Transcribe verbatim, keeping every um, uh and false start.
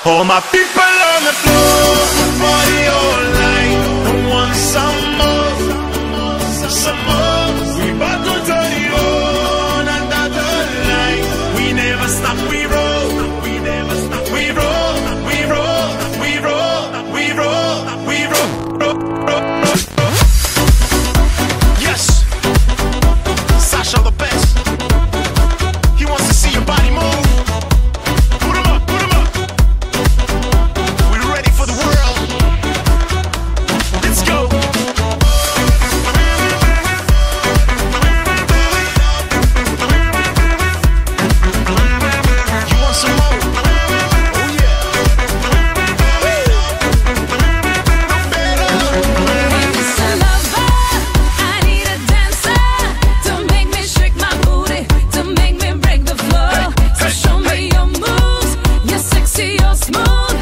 All my people on the floor, party all night. Don't want some more, some more. We bout to turn it on under the light. We never stop, we roll, we never stop, we roll, we roll, we roll, we roll, we roll, roll, roll, roll. Yes, Sasha the best. He wants to see your body move. Smooth.